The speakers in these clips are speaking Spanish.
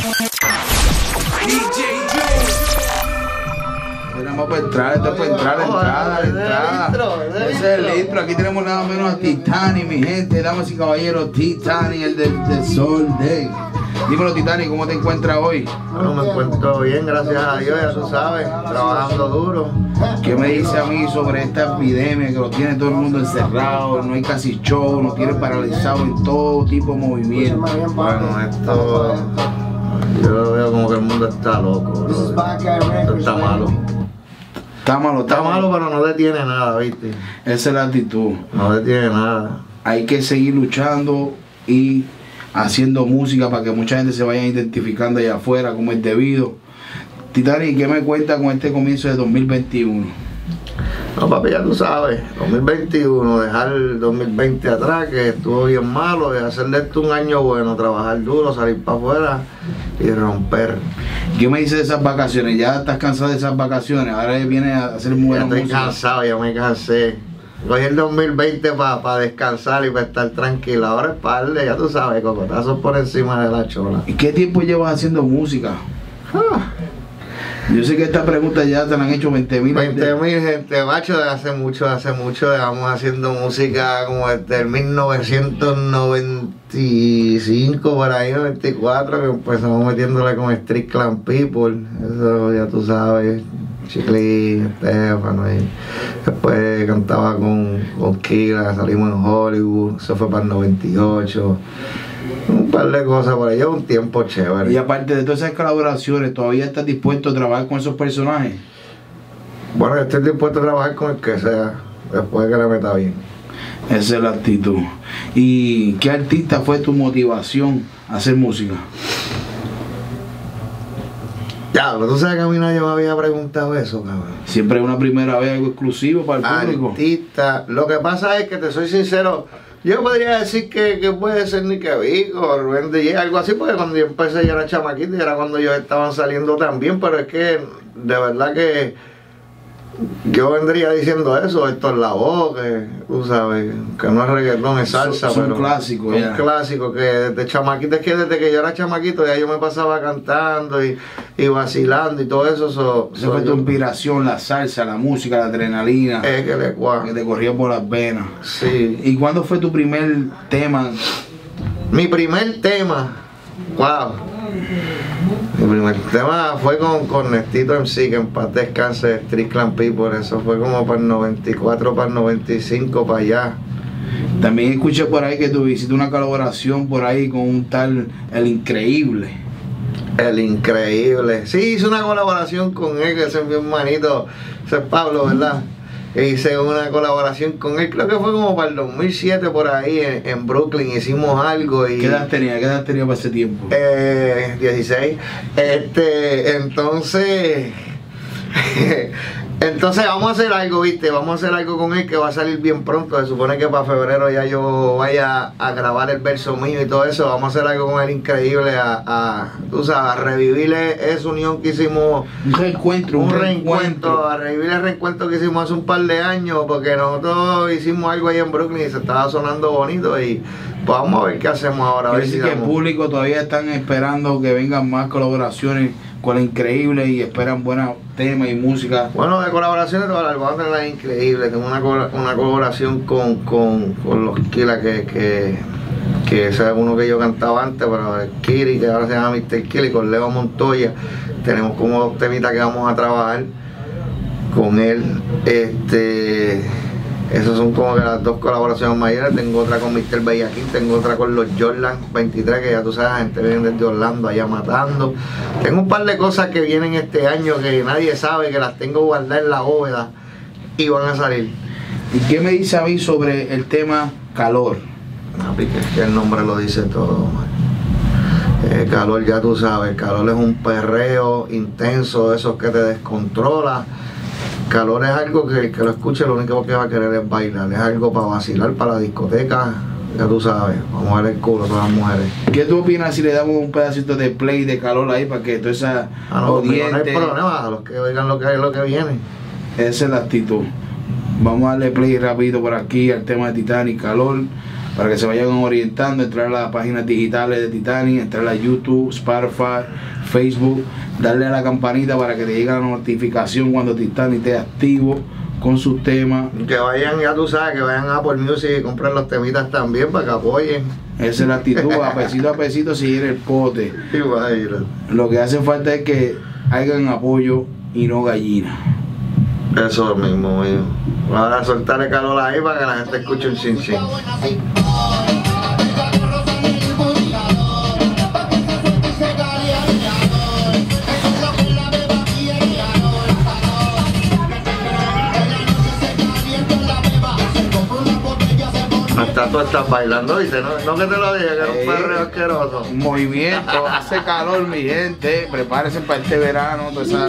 Tenemos para entrar, esto es para entrar, la entrada. Ese es el intro. Aquí tenemos nada menos a Titani, mi gente, damas y caballeros. Titani, el del Sol Day. Dímelo, Titani, ¿cómo te encuentras hoy? Bueno, me encuentro bien, gracias a Dios, ya tú sabes, trabajando duro. ¿Qué me dice a mí sobre esta epidemia que lo tiene todo el mundo encerrado? No hay casi show, nos tiene paralizado en todo tipo de movimiento. Bueno, esto yo lo veo como que el mundo está loco, bro. Esto está malo. Está malo, pero no detiene nada, ¿viste? Esa es la actitud. No detiene nada. Hay que seguir luchando y haciendo música para que mucha gente se vaya identificando allá afuera como es debido. Titani, ¿qué me cuenta con este comienzo de 2021? No, papi, ya tú sabes, 2021, dejar el 2020 atrás, que estuvo bien malo, y hacer de esto un año bueno, trabajar duro, salir para afuera y romper. ¿Qué me dice de esas vacaciones? ¿Ya estás cansado de esas vacaciones? Ahora viene a hacer muy buena música. Estoy cansado, ya me cansé. Cogí el 2020 para descansar y para estar tranquilo. Ahora es para darle, ya tú sabes, cocotazos por encima de la chola. ¿Y qué tiempo llevas haciendo música? Yo sé que esta pregunta ya te la han hecho 20.000. 20.000 gente, macho, de hace mucho, llevamos haciendo música como desde el 1995, por ahí, 94, que empezamos metiéndole con Street Clan People, eso ya tú sabes, Chicli, Estefano, y después cantaba con Kira, salimos en Hollywood, eso fue para el 98. Un par de cosas por ahí, un tiempo chévere. Y aparte de todas esas colaboraciones, ¿todavía estás dispuesto a trabajar con esos personajes? Bueno, estoy dispuesto a trabajar con el que sea, después de que le meta bien. Esa es la actitud. ¿Y qué artista fue tu motivación a hacer música? Ya, pero tú sabes que a mí nadie me había preguntado eso, cabrón. Siempre es una primera vez algo exclusivo para el público. Artista, lo que pasa es que te soy sincero, yo podría decir que puede ser Nicky Vico, Rubén DJ, algo así, porque cuando yo empecé yo era chamaquito y era cuando ellos estaban saliendo también, pero es que de verdad que yo vendría diciendo eso, Héctor Lavoe, que tú sabes, que no es reggaetón, es salsa, son pero clásicos, un clásico que desde chamaquito, es que desde que yo era chamaquito ya yo me pasaba cantando y vacilando y todo eso. Esa fue tu inspiración, la salsa, la música, la adrenalina. Es que te corría por las venas. Sí. ¿Y cuándo fue tu primer tema? Mi primer tema, wow. Mi primer tema fue con Nestito MC, que en paz descanse, Street Clan People. Eso fue como para el 94, para el 95, para allá. También escuché por ahí que tú hiciste una colaboración por ahí con un tal El Increíble. El Increíble. Sí, hice una colaboración con él, que ese es mi hermanito, ese es Pablo, ¿verdad? Hice una colaboración con él, creo que fue como para el 2007 por ahí en Brooklyn, hicimos algo y... ¿Qué edad tenía para ese tiempo? 16. Entonces vamos a hacer algo, ¿viste? Vamos a hacer algo con él que va a salir bien pronto. Se supone que para febrero ya yo vaya a grabar el verso mío y todo eso. Vamos a hacer algo con él increíble, tú sabes, a revivir esa unión que hicimos. Un reencuentro. A revivir el reencuentro que hicimos hace un par de años, porque nosotros hicimos algo ahí en Brooklyn y se estaba sonando bonito y pues vamos a ver qué hacemos ahora. Quiere decir que el público todavía están esperando que vengan más colaboraciones con La Increíble y esperan buenos temas y música. Bueno, de colaboraciones vamos a tener La Increíble. Tengo una colaboración con los Kila, que ese es uno que yo cantaba antes, pero el Kiri, que ahora se llama Mr. Kili, con Leo Montoya. Tenemos como 2 temitas que vamos a trabajar con él. Esas son como que las 2 colaboraciones mayores. Tengo otra con Mr. Bellaquín, tengo otra con los Jordan 23, que ya tú sabes, la gente viene desde Orlando allá matando. Tengo un par de cosas que vienen este año que nadie sabe, que las tengo guardadas en la bóveda y van a salir. ¿Y qué me dice a mí sobre el tema Calor? No, es que el nombre lo dice todo, man. Calor, ya tú sabes, Calor es un perreo intenso, de esos que te descontrola. Calor es algo que el que lo escuche lo único que va a querer es bailar, es algo para vacilar, para la discoteca, ya tú sabes, vamos a ver el culo a todas las mujeres. ¿Qué tú opinas si le damos un pedacito de play de Calor ahí para que toda esa audiencia... No hay problema, a los que oigan lo que viene. Esa es la actitud. Vamos a darle play rápido por aquí al tema de Titani, Calor. para que se vayan orientando, entrar a las páginas digitales de Titanic, entrar a YouTube, Spotify, Facebook, darle a la campanita para que te llegue la notificación cuando Titanic esté activo con sus temas. Que vayan, ya tú sabes, que vayan a Apple Music y compren los temitas también para que apoyen. Esa es la actitud, a pesito seguir el pote. Imagínate. Lo que hace falta es que hagan apoyo y no gallina. Eso mismo, mío. Ahora soltar el calor ahí para que la gente escuche un chin chin. Hasta tú estás bailando, ¿viste? No que te lo dije, que era un perreo asqueroso. Movimiento, hace calor, mi gente. Prepárense para este verano, toda esa...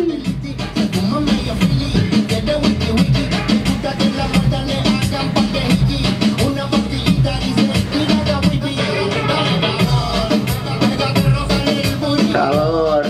Calor.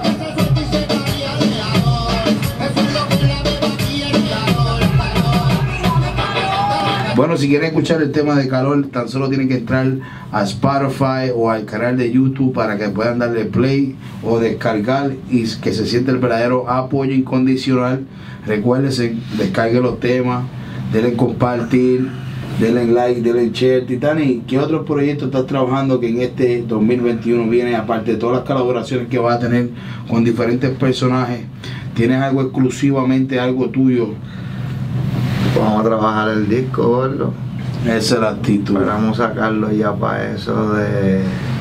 Bueno, si quieren escuchar el tema de calor, tan solo tienen que entrar a Spotify o al canal de YouTube para que puedan darle play o descargar y que se siente el verdadero apoyo incondicional. Recuérdense, descarguen los temas, denle compartir, denle like, denle share. Titanic, ¿qué otros proyectos estás trabajando que en este 2021 viene, aparte de todas las colaboraciones que vas a tener con diferentes personajes? ¿Tienes algo exclusivamente, algo tuyo? Vamos a trabajar el disco, gordo. Esa es la actitud. Esperamos sacarlo ya para eso de...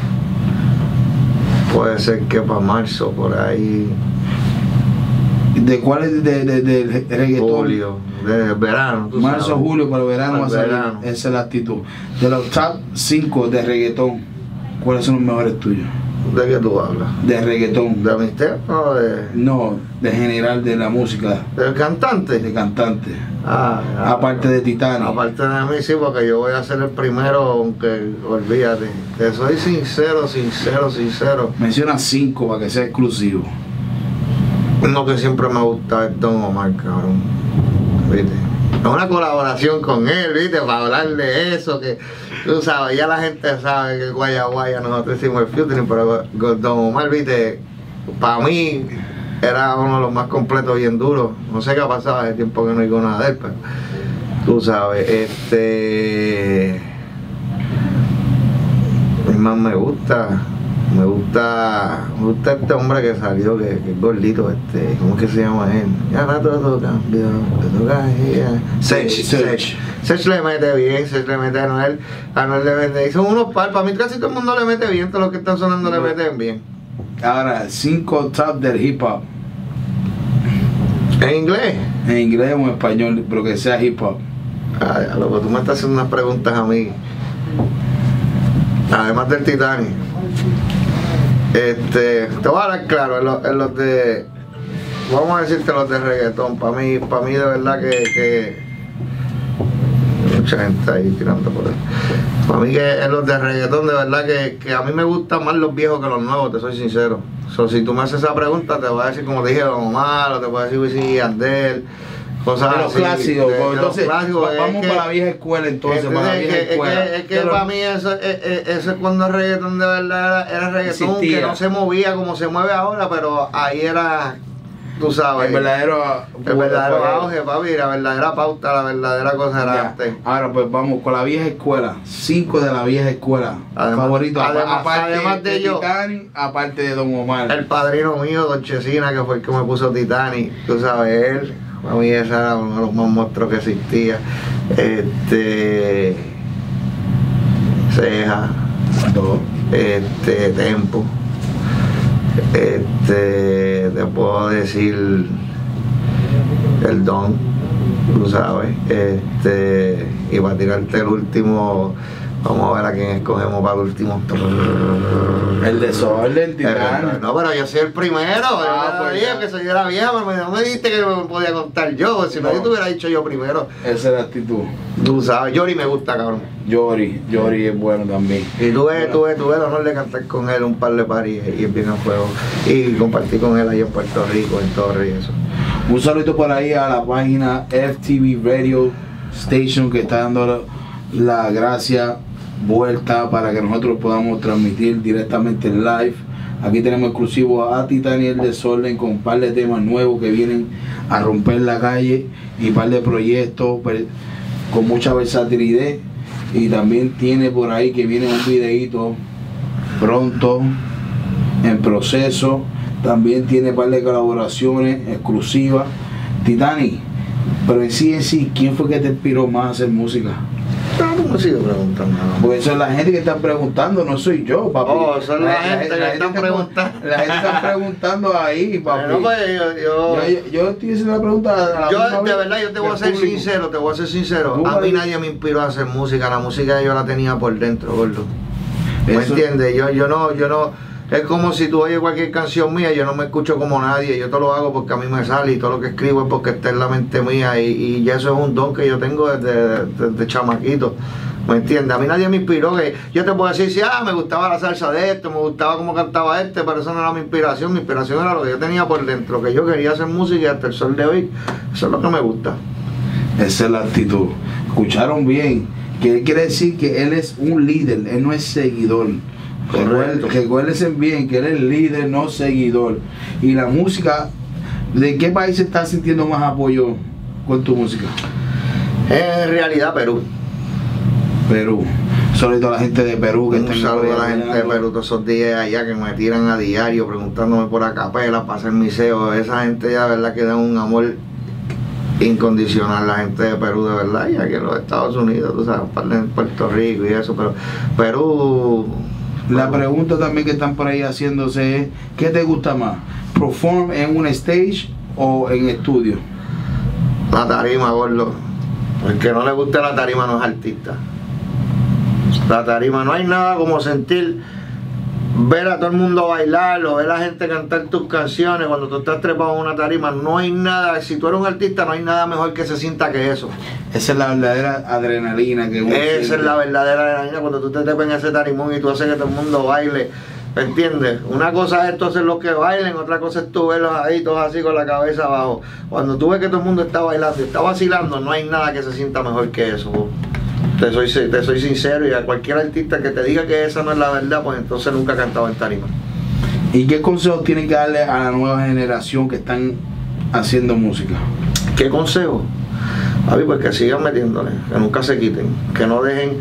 Puede ser que para marzo, por ahí. ¿De cuál es de reggaetón? Julio, de verano. Marzo, sabes. julio, para el verano va a salir. Verano. Esa es la actitud. De los top 5 de reggaetón, ¿cuáles son los mejores tuyos? ¿De qué tú hablas? De reggaetón. ¿De Mister o de...? No, de general de la música. ¿Del cantante? De cantante. Ah, Aparte de Titanic. Aparte de mí, sí, porque yo voy a ser el primero, aunque olvídate. Te soy sincero. Menciona 5 para que sea exclusivo. Uno que siempre me gusta es Don Omar, cabrón. ¿Viste? Es una colaboración con él, ¿viste? Para hablar de eso, que tú sabes, ya la gente sabe que Guaya Guaya nosotros hicimos el featuring, pero Don Omar, ¿viste? Para mí era uno de los más completos, bien duros. No sé qué ha pasado, hace tiempo que no digo nada de él, pero tú sabes, mi más me gusta este hombre que salió, que es gordito, ¿cómo es que se llama él? Ya ahora todo cambió, te toca Sech le mete bien, Sech le mete a Anuel le mete, son unos par, para mí casi todo el mundo le mete bien, todos los que están sonando le meten bien. Ahora, 5 top del hip hop. ¿En inglés? En inglés o en español, pero que sea hip hop. Ay, loco, tú me estás haciendo unas preguntas a mí. Además del Titanic. Te voy a dar claro, en los de... Vamos a decirte los de reggaetón. Para mí de verdad que mucha gente ahí tirando por ahí. Para mí que en los de reggaetón de verdad que a mí me gustan más los viejos que los nuevos, te soy sincero. Si tú me haces esa pregunta te voy a decir, como te dije, Don Omar, o te voy a decir Wisin y Yandel, cosas de los así, clásicos, de entonces los clásicos, vamos para la vieja escuela entonces, para la vieja escuela. Es que para mí eso es cuando el reggaetón de verdad era reggaetón, existía, que no se movía como se mueve ahora, pero ahí era, tú sabes, el verdadero auge, papi, la verdadera pauta, la verdadera cosa era antes. Ahora pues vamos con la vieja escuela, 5 de la vieja escuela favoritos, además de Titanic, aparte de Don Omar. El padrino mío, Don Chesina, que fue el que me puso Titanic, tú sabes, él. Para mí ese era uno de los más monstruos que existía. Ceja. Tempo. Te puedo decir el Don, tú sabes. Y para tirarte el último, vamos a ver a quién escogemos para el último. El desorden, Titanic. No, pero yo soy el primero. Pues dije que soy de la vieja, pero no me dijiste que me podía contar yo. Si no, yo te hubiera dicho yo primero. Esa es la actitud. Tú sabes, Yori me gusta, cabrón. Yori es bueno también. Y tuve el honor de cantar con él un par de paris y es bien a fuego. Y compartí con él ahí en Puerto Rico, en Torre y eso. Un saludo por ahí a la página FTV Radio Station que está dando la gracia vuelta para que nosotros podamos transmitir directamente en live. Aquí tenemos exclusivo a Titán y el Desorden con un par de temas nuevos que vienen a romper la calle y un par de proyectos con mucha versatilidad. Y también tiene por ahí que viene un videíto pronto en proceso. También tiene un par de colaboraciones exclusivas. Titani, pero en sí, ¿quién fue que te inspiró más a hacer música? ¿Cómo sigo preguntando? Porque eso es la gente que está preguntando, no soy yo, papi. Oh, son la gente que están preguntando. La gente está preguntando ahí, papi. Pero pues yo estoy haciendo la pregunta. De verdad, yo te voy a ser sincero, A mí nadie me inspiró a hacer música. La música yo la tenía por dentro, gordo. ¿Me entiendes? Yo no. Es como si tú oyes cualquier canción mía, yo no me escucho como nadie, yo todo lo hago porque a mí me sale y todo lo que escribo es porque está en la mente mía y ya eso es un don que yo tengo desde chamaquito, ¿me entiendes? A mí nadie me inspiró, que yo te puedo decir, me gustaba la salsa de esto, me gustaba cómo cantaba pero eso no era mi inspiración era lo que yo tenía por dentro, que yo quería hacer música y hasta el sol de hoy, eso es lo que me gusta. Esa es la actitud. Escucharon bien, que él quiere decir que él es un líder, él no es seguidor. Recuérdense bien que él es líder, no seguidor. Y la música, ¿de qué país estás sintiendo más apoyo con tu música? En realidad Perú. Sobre todo la gente de Perú que un saludo a la gente de Perú, todos esos días allá que me tiran a diario preguntándome por acapela para hacer mi SEO. Esa gente ya de verdad que da un amor incondicional, la gente de Perú de verdad, y aquí en los Estados Unidos, tú sabes, en Puerto Rico y eso, pero Perú. La pregunta también que están por ahí haciéndose es, ¿qué te gusta más? ¿Perform en un stage o en estudio? La tarima, gordo. El que no le guste la tarima no es artista. La tarima, no hay nada como sentir, ver a todo el mundo bailar o ver a la gente cantar tus canciones cuando tú estás trepado en una tarima. No hay nada, si tú eres un artista no hay nada mejor que se sienta que eso. Esa es la verdadera adrenalina que uno Esa siente. es la verdadera adrenalina cuando tú te trepas en ese tarimón y tú haces que todo el mundo baile. ¿Me entiendes? Una cosa es tú hacer los que bailen, otra cosa es tú verlos ahí todos así con la cabeza abajo. Cuando tú ves que todo el mundo está bailando y está vacilando, no hay nada que se sienta mejor que eso. Te soy sincero, y a cualquier artista que te diga que esa no es la verdad, pues entonces nunca ha cantado en tarima. ¿Y qué consejos tienen que darle a la nueva generación que están haciendo música? ¿Qué consejo? Papi, pues que sigan metiéndole, que nunca se quiten, que no dejen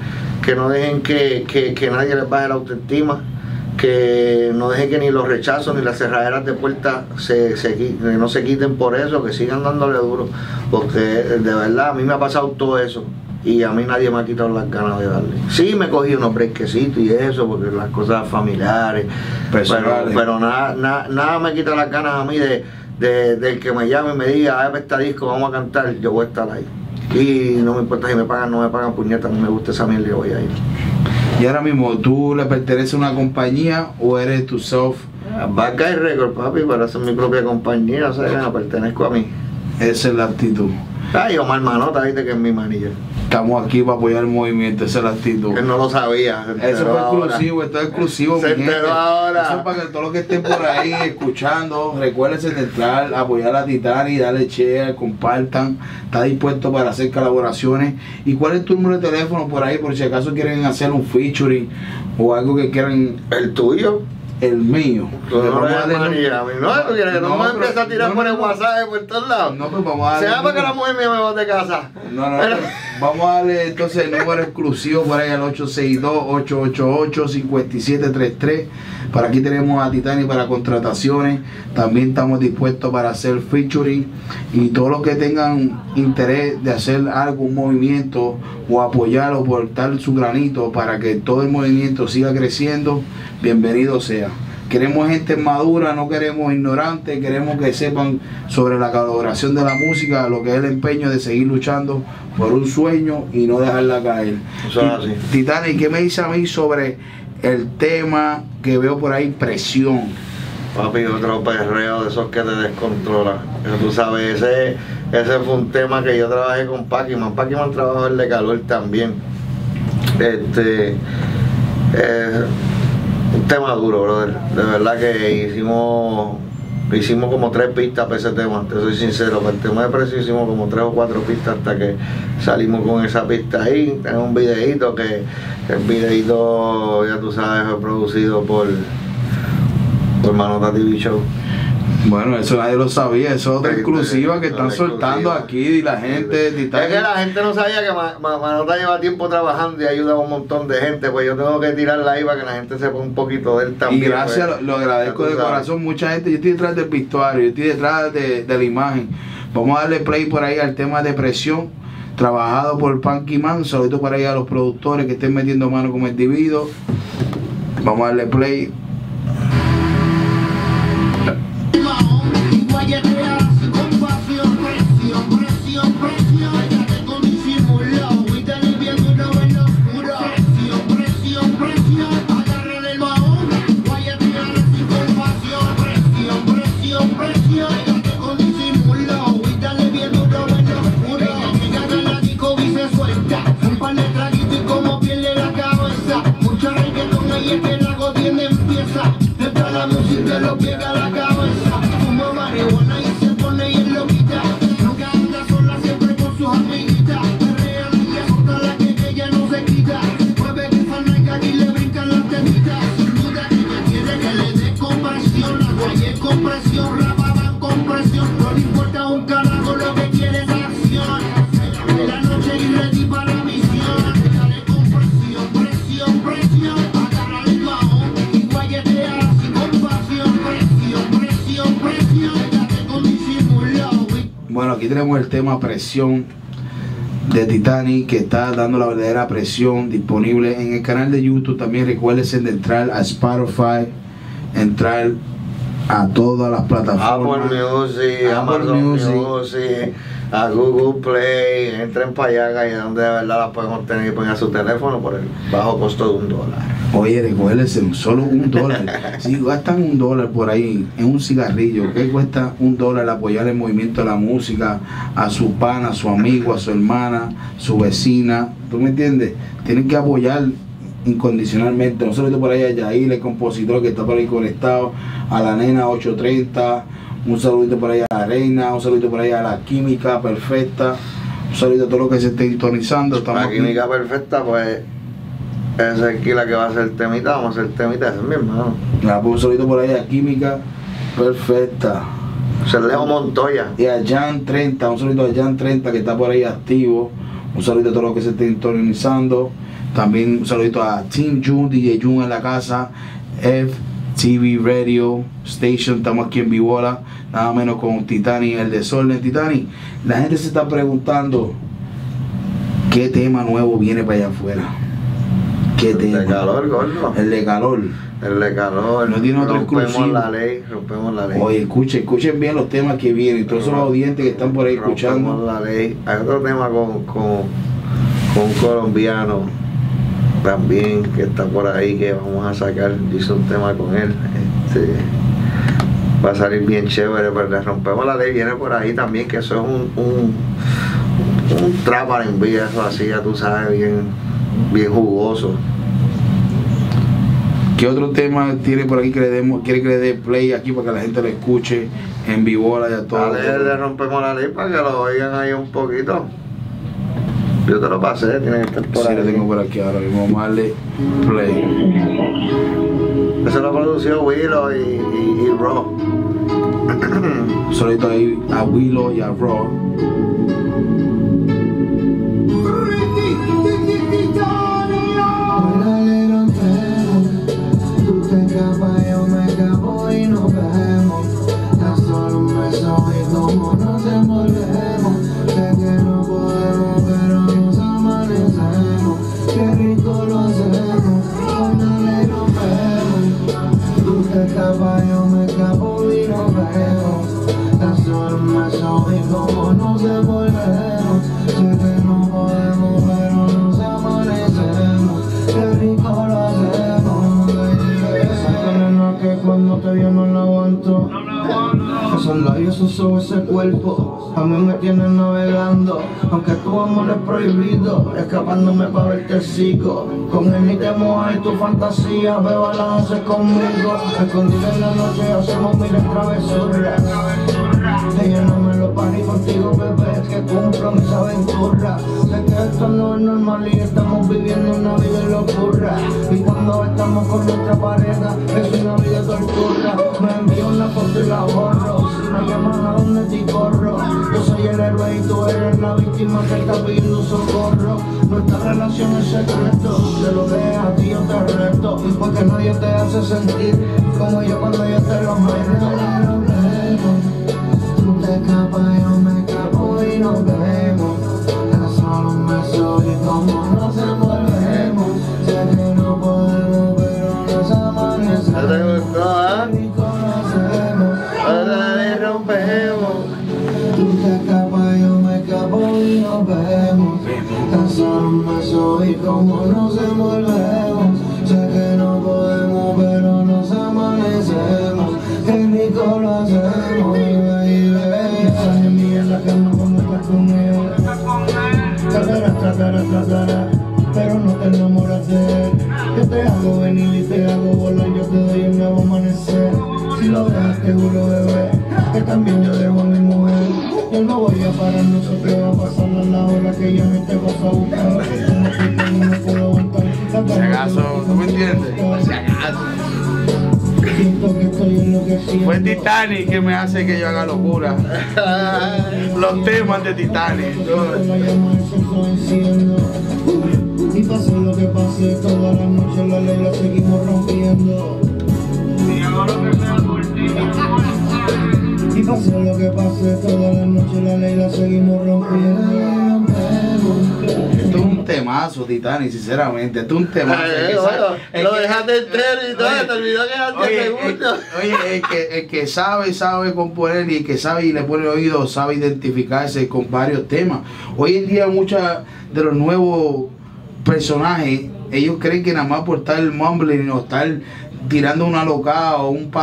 que nadie les baje la autoestima, que no dejen que ni los rechazos ni las cerraderas de puertas no se quiten por eso, que sigan dándole duro, porque de verdad a mí me ha pasado todo eso y a mí nadie me ha quitado las ganas de darle. Sí, me cogí unos brequecitos y eso, porque las cosas familiares, pero nada me quita las ganas a mí del que me llame y me diga, este disco vamos a cantar, yo voy a estar ahí. Y no me importa si me pagan, no me pagan, puñetas, no me gusta esa mierda, yo voy a ir. Y ahora mismo, ¿tú le perteneces a una compañía o eres tu self? Bacay Record, papi, para hacer mi propia compañía, o sea, que no pertenezco a mí. Esa es la actitud. Ay, Omar Manota, viste que es mi manager. Estamos aquí para apoyar el movimiento, esa es la actitud. Él no lo sabía. Eso fue exclusivo, esto es exclusivo. Se enteró ahora. Eso es para que todos los que estén por ahí escuchando, recuérdense de entrar, apoyar a Titani, darle share, compartan. Está dispuesto para hacer colaboraciones. ¿Y cuál es tu número de teléfono por ahí, por si acaso quieren hacer un featuring o algo que quieran? ¿El tuyo? El mío. Tú no eres María, tú quieres que no me empieces a tirar por el WhatsApp por todos lados. No, pues vamos a darle. Se llama que la mujer mía me va de casa. No, vamos a darle entonces el número exclusivo por ahí al 862-888-5733. Para aquí tenemos a Titani para contrataciones. También estamos dispuestos para hacer featuring. Y todos los que tengan interés de hacer algo, un movimiento, o apoyar o aportar su granito para que todo el movimiento siga creciendo, bienvenido sea. Queremos gente madura, no queremos ignorantes, queremos que sepan sobre la colaboración de la música, lo que es el empeño de seguir luchando por un sueño y no dejarla caer. Titani, ¿qué me dice a mí sobre el tema que veo por ahí, presión? Papi, otro perreo de esos que te descontrola. Tú sabes, ese fue un tema que yo trabajé con Pac-Man. Pac-Man trabajó el de calor también. Un tema duro, brother. De verdad que hicimos hicimos como 3 pistas para ese tema, te soy sincero. Para el tema de Presión hicimos como 3 o 4 pistas hasta que salimos con esa pista ahí. Tengo un videíto que el videíto, ya tú sabes, fue producido por Manota TV Show. Bueno, eso nadie lo sabía, eso es otra exclusiva que están soltando aquí y la gente. Es que la gente no sabía que Manota lleva tiempo trabajando y ayuda a un montón de gente, pues yo tengo que tirarla ahí para que la gente sepa un poquito de él también. Y gracias, pues, lo agradezco de corazón, mucha gente. Yo estoy detrás del vestuario, yo estoy detrás de la imagen. Vamos a darle play por ahí al tema de Presión, trabajado por Punky Man. Saludos por ahí a los productores que estén metiendo mano como individuos. Vamos a darle play. Bueno, aquí tenemos el tema Presión de Titanic, que está dando la verdadera presión, disponible en el canal de YouTube. También recuérdense de entrar a Spotify, entrar a todas las plataformas, Apple Music, Amazon Music, a Google Play. Entren para allá, y donde de verdad las pueden obtener y poner a su teléfono por el bajo costo de $1. Oye, recuérdense, solo $1. Si gastan $1 por ahí en un cigarrillo, ¿qué cuesta $1 apoyar el movimiento de la música a su pana, a su amigo, a su hermana, su vecina? ¿Tú me entiendes? Tienen que apoyar incondicionalmente. Un saludito por ahí a Yair, el compositor que está por ahí conectado, a la nena 830, un saludito por ahí a la reina, un saludito por ahí a la química perfecta, un saludito a todo lo que se esté sintonizando. La química perfecta, pues esa es aquí la que va a hacer temita, vamos a hacer temita, ese es mi hermano. Un saludito por ahí a química perfecta. Leo Montoya. Y a Jan 30, un saludito a Jan 30 que está por ahí activo. Un saludito a todos los que se estén sintonizando. También un saludito a Team June, DJ June en la casa, FTV Radio Station, estamos aquí en Vibola, nada menos con Titani, el desorden. Titani, la gente se está preguntando qué tema nuevo viene para allá afuera. ¿Qué tema? El de calor, gordo. El de calor. El de calor. No tiene otro exclusivo. Rompemos la ley. Oye, escuchen bien los temas que vienen, todos esos audientes que están por ahí escuchando. Rompemos la ley. Hay otro tema con un colombiano también que está por ahí, que vamos a sacar. Hice un tema con él, va a salir bien chévere, pero le rompemos la ley, viene por ahí también, que eso es un trap R&B, eso así, ya tú sabes, bien jugoso. ¿Qué otro tema tiene por aquí que quiere que le dé play aquí para que la gente lo escuche en Vibola y a todo? Le rompemos la ley para que lo oigan ahí un poquito. Yo te lo pasé, tiene que estar por ahí. Sí, lo tengo por aquí ahora mismo. Vamos a darle play. Eso lo produció Willow y Raw. Solito ahí a Willow y a Raw. Tú te escapas, yo me escapo y nos vemos. Tan solo un beso y como nos envolvemos. Sé que no podemos, pero nos amanecemos. Qué rico lo hacemos, hoy dale nos vemos. Tú te escapas, yo me escapo y nos vemos. Tan solo un beso y como nos envolvemos. Sé que no podemos, pero nos amanecemos. Qué rico lo hacemos. Que cuando cuando te veo no lo aguanto. Esos labios, esos ojos, ese cuerpo, a mí me tienen navegando. Aunque tu amor es prohibido, escapándome pa' verte cico. Con él ni te mojas y tu fantasía, beba la haces conmigo. Escondida en la noche hacemos miles travesuras. Ella no me lo parí contigo, bebé, es que cumplo mis aventuras. Sé que esto no es normal y estamos viviendo una vida de locura. Y cuando estamos con nuestra pareja, es una vida de tortura. Me envío una foto y la borro. Si me llaman a donde te corro. Yo soy el héroe y tú eres la víctima que está pidiendo socorro. Nuestra relación es secreto, te lo dejo a ti, yo te reto. Porque nadie te hace sentir como yo cuando yo te lo meto. Tú te escapas, yo me escapo y nos vemos. Es solo un beso y como nos envolvemos. Sé que no podemos, pero nos amanecemos. ¿Te gustó, Y conocemos. Ahora le rompemos. Tú te escapas, yo me escapo y nos vemos. Tan solo un beso y como nos envolvemos. Sé que no podemos, pero nos amanecemos. Qué rico lo hacemos, baby. Esa es mierda que no cuando estás con él. Tratará, pero no te enamoras de él. Yo te hago venir y te hago volar, yo te doy un nuevo amanecer. Si lo dejas te juro, bebé, que también yo dejo a mi mujer. Yo no voy a parar, no sé qué va a pasar a la hora que yo no te vas a buscar. No me puedo aguantar. Si acaso, ¿tú me entiendes? Si acaso. Siento que estoy enloqueciendo. Fue Titanic que me hace que yo haga locura. Los temas de Titanic. La llama se está enciendo. Y pase lo que pase, toda la noche la ley la seguimos rompiendo. Y pase lo que pase, toda la noche la ley la seguimos rompiendo. Esto es un temazo, Titanic, sinceramente. Esto es un temazo. Lo dejaste entero y todo, te olvidó que antes segundo. Oye, el que sabe componer y el que sabe y le pone oído, sabe identificarse con varios temas. Hoy en día muchos de los nuevos personajes, ellos creen que nada más por estar mumbling o estar tirando una locada o un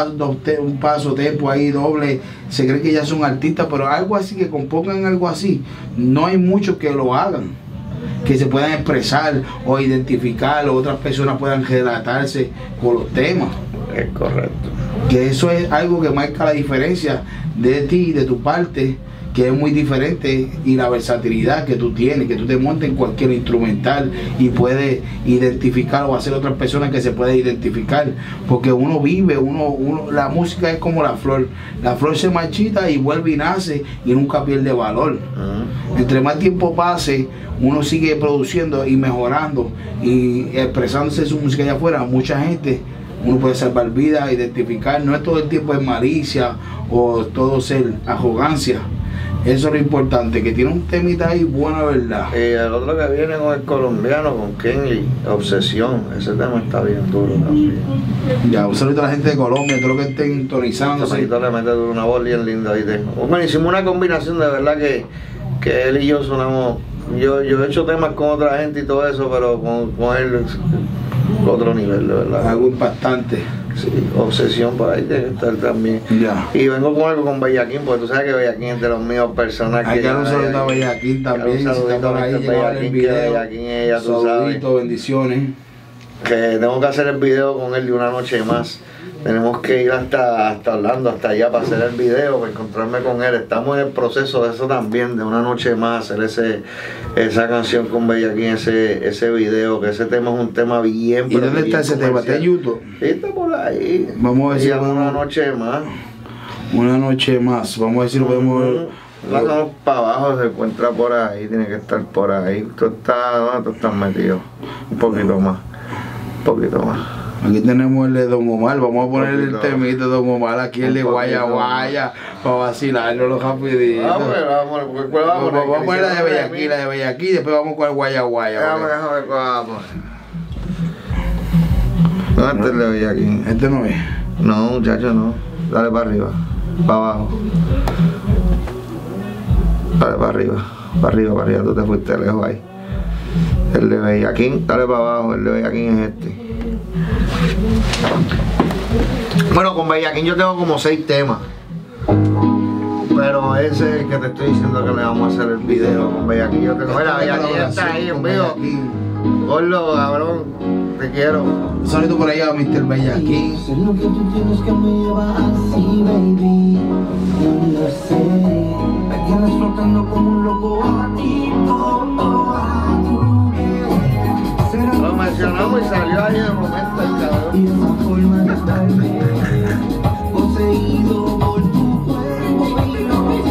paso tempo ahí doble, se cree que ya son artistas, pero algo así, que compongan algo así, no hay muchos que lo hagan, que se puedan expresar o identificar o otras personas puedan relatarse con los temas. Es correcto. Que eso es algo que marca la diferencia de ti, de tu parte, que es muy diferente, y la versatilidad que tú tienes, que tú te montes en cualquier instrumental y puedes identificar o hacer otras personas que se pueden identificar, porque uno vive, la música es como la flor se marchita y vuelve y nace y nunca pierde valor. Entre más tiempo pase, uno sigue produciendo y mejorando y expresándose su música allá afuera. Mucha gente, uno puede salvar vidas, identificar, no es todo el tiempo es malicia o todo ser arrogancia. Eso es lo importante, que tiene un temita ahí bueno, ¿verdad? Y el otro que viene con el colombiano, con Kenley, Obsesión, ese tema está bien duro también. Ya, un saludo a la gente de Colombia, todo lo que estén sintonizándose. Le mete una voz bien linda ahí tengo. Bueno, hicimos una combinación de verdad que él y yo sonamos. Yo he hecho temas con otra gente y todo eso, pero con él otro nivel, de verdad. Algo impactante. Sí, Obsesión por ahí tiene que estar también. Ya. Y vengo con algo con Bellaquín, porque tú sabes que Bellaquín es de los míos personas. Hay que dar un saludo a Bellaquín también. Un saludito a Bellaquín, que Bellaquín ella, tú sabes. Saludito, bendiciones. Que tengo que hacer el video con él de una noche más. Tenemos que ir hasta Orlando, hasta allá para hacer el video, para encontrarme con él. Estamos en el proceso de eso también, de una noche más, hacer esa canción con Bellaquín, ese video, que ese tema es un tema bien. ¿Y dónde está ese tema? ¿Está en YouTube? Sí, está por ahí. Vamos a ver si una noche más. Una noche más. Vamos a ver si lo podemos. Vamos para abajo, se encuentra por ahí, tiene que estar por ahí. ¿Dónde tú estás metido? Un poquito más. Un poquito más. Aquí tenemos el de Don Omar, vamos a poner el temito de Don Omar, aquí el de Guaya Guaya, para vacilarlo lo rapidito. Vamos a poner la de Bellaquín, después vamos con el Guaya Guaya. Vamos. ¿Dónde está el de Bellaquín? Este no es. No, muchacho, no. Dale para arriba, para abajo. Dale para arriba, tú te fuiste lejos ahí. El de Bellaquín, dale para abajo, el de Bellaquín es este. Bueno, con Bellaquín yo tengo como 6 temas. Pero ese es el que te estoy diciendo que le vamos a hacer el video con Bellaquín. Yo tengo, mira, Bellaquín está ahí en vivo. Gordo, cabrón, te quiero. Un saludo por allá a Mr. Bellaquín. Sé lo que tú tienes que me lleva así, baby. No lo sé. Me tienes flotando como un loco adicto a tu piel. Lo mencionamos y salió ahí de momento el cabrón. Y esa forma de estarme poseído por tu cuerpo y no me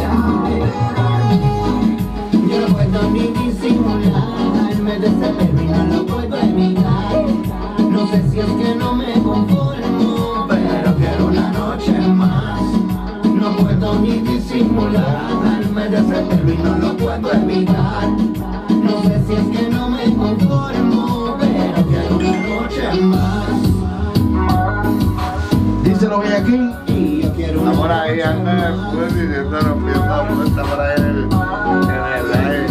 yo no puedo ni disimularme de ese pelo y no lo puedo evitar. No sé si es que no me conformo, pero quiero una noche más. No puedo ni disimularme de ese pelo y no lo puedo evitar. No sé si es que no me conformo, pero quiero una noche más. Díselo Bellaquín. Y yo quiero una Por ahí anda después diciéndonos fiesta puesta por ahí en el aire,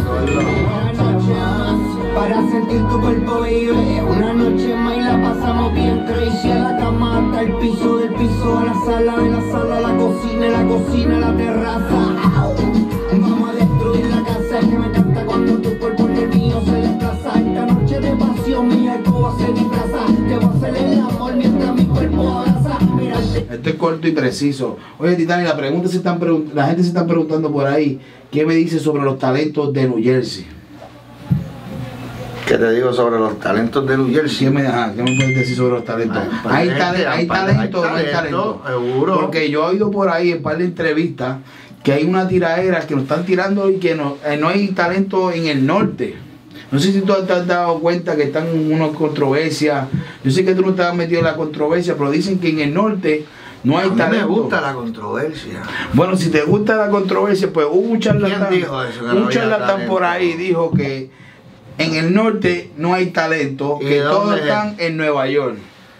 para sentir tu cuerpo, baby. Una noche más y la pasamos bien crazy. A la cama hasta el piso, del piso a la sala, de la sala a la cocina, a la terraza. Vamos a destruir la casa, que me encanta cuando tu cuerpo en el mío se desplaza. Esta noche de pasión, mi alcoba se disfraza. Te voy a hacer el amor mientras mi cuerpo abraza. Mírate. Esto es corto y preciso. Oye, Titani, la gente se está preguntando por ahí, ¿qué me dice sobre los talentos de New Jersey? ¿Qué te digo sobre los talentos de New Jersey? ¿Qué me puedes decir sobre los talentos? ¿Hay talento o no hay talento? Seguro. Porque yo he oído por ahí en un par de entrevistas que hay una tiradera que nos están tirando y que no hay talento en el norte. No sé si tú te has dado cuenta que están en una controversia. Yo sé que tú no estás metido en la controversia, pero dicen que en el norte no hay talento. A mí me gusta la controversia. Bueno, si te gusta la controversia, pues hubo un charlatán. ¿Quién dijo eso? Un charlatán por ahí dijo que en el norte no hay talento, que todos están en Nueva York.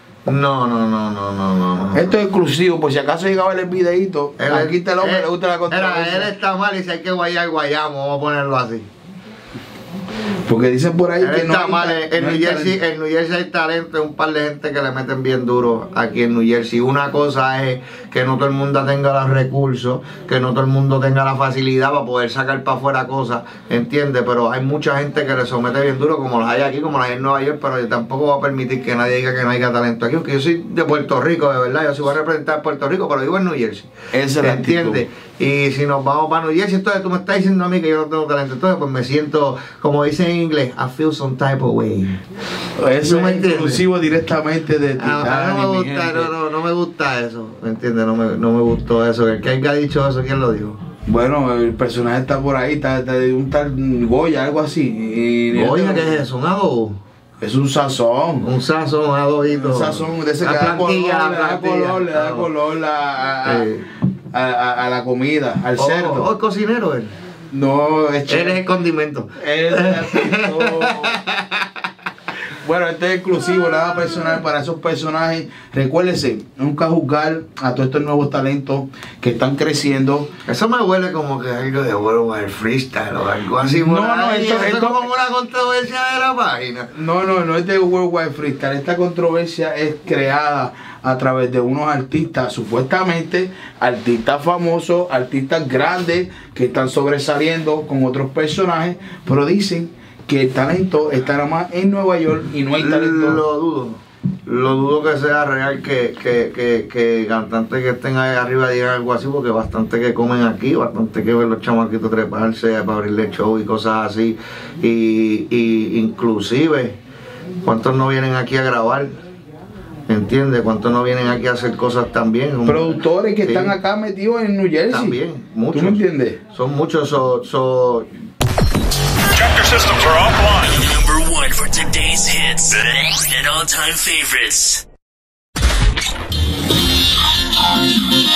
No. Esto es exclusivo, por si acaso llegaba el videito. Aquí está el hombre, le gusta la controversia. Él está mal y si hay que guayar, guayamos, vamos a ponerlo así. Porque dicen por ahí Él que no está hay mal. En no New hay Jersey, talento. en New Jersey hay talento, hay un par de gente que le meten bien duro aquí en New Jersey. Una cosa es que no todo el mundo tenga los recursos, que no todo el mundo tenga la facilidad para poder sacar para afuera cosas, ¿entiendes? Pero hay mucha gente que le somete bien duro, como los hay aquí, como los hay en Nueva York, pero yo tampoco voy a permitir que nadie diga que no haya talento aquí, aunque yo soy de Puerto Rico, de verdad, yo sí voy a representar Puerto Rico, pero vivo en New Jersey. Esa es la ¿entiendes? Y si nos vamos para New Jersey, entonces tú me estás diciendo a mí que yo no tengo talento, entonces pues me siento, como dicen en inglés, I feel some type of way. Eso ¿No me es entiendes? exclusivo directamente de Ah, Titani, no me mi gusta, gente. no me gusta eso, ¿me entiendes? No me gustó eso. El que haya dicho eso, ¿quién lo dijo? Bueno, el personaje está por ahí, está de un tal Goya, algo así. Oye, ¿qué es eso? ¿Un adobo? Es un sazón. Un sazón, un adobito. Un sazón de ese La que da color, plantilla. le da color a la comida, al cerdo. ¿O cocinero él? No, es Él es chévere. el condimento. Bueno, este es exclusivo, nada personal para esos personajes. Recuérdense, nunca juzgar a todos estos nuevos talentos que están creciendo. Eso me huele como que algo de World Wide Freestyle o algo así. No, por no, ahí. esto es como una controversia de la página. No es de World Wide Freestyle. Esta controversia es creada a través de unos artistas, supuestamente artistas famosos, artistas grandes que están sobresaliendo con otros personajes, pero dicen que el talento está nada más en Nueva York y no hay talento. Lo dudo que sea real que cantantes que estén ahí arriba digan algo así, porque bastante que comen aquí, bastante que ven los chamaquitos treparse para abrirle show y cosas así, y inclusive cuántos no vienen aquí a grabar, ¿entiendes? ¿Cuántos no vienen aquí a hacer cosas también? Productores que Sí. están acá metidos en New Jersey. También, muchos. ¿Tú me entiendes? Son muchos, Tractor systems are offline. Number 1 for today's hits and all-time favorites.